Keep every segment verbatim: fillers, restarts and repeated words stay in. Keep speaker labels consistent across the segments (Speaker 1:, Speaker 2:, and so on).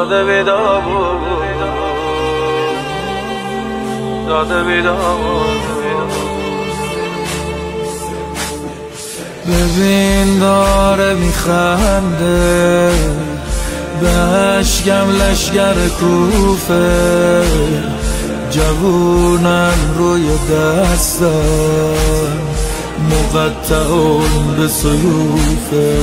Speaker 1: داده بیدار داده بیدار. ببین داره میخنده به اشکم لشگر کوفه، جوونم روی دستم مقطعون به سیوفه.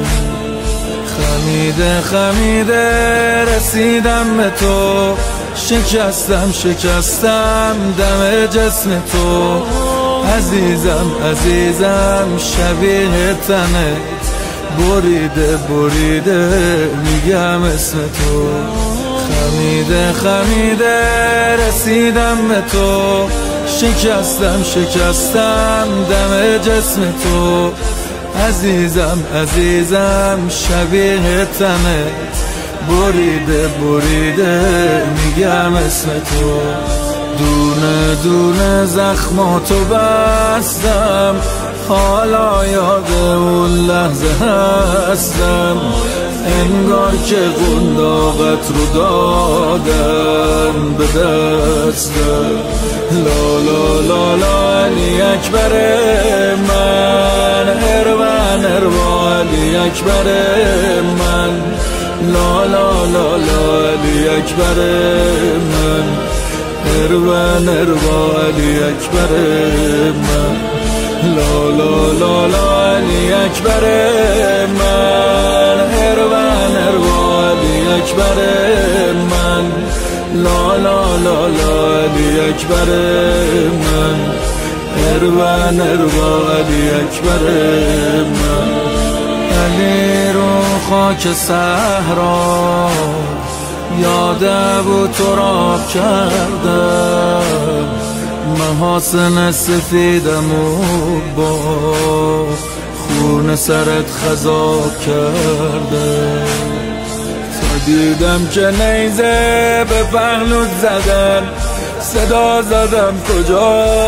Speaker 1: خمیده خمیده رسیدم به تو، شکستم شکستم دم جسم تو. عزیزم عزیزم شبیه تنت، بریده بریده میگم اسم تو. خمیده خمیده رسیدم به تو، شکستم شکستم دم جسم تو. عزیزم عزیزم شبیه تنت، بریده بریده میگم اسم تو. دونه دونه زخماتو بستم، حالا یاد اون لحظه هستم. انگار که قنداقت رو دادن به دستم. لا لا لا لا علی اکبر من، اروان اروا علی اکبر من. لا لا لا لا علی اکبر من، اروان اروا علی اکبر من. لا لا لا لا علی اکبر من، اروان اروا علی اکبر من. لا لا لا لا علی اکبر من، اروان اروا علی اکبر من. علی رو خاک صحرا یاد و تراب کردم، محاسن سفیدم و با خون سرت خضاب کردم. تا دیدم که نیزه به پهلوت زدن، صدا زدم کجا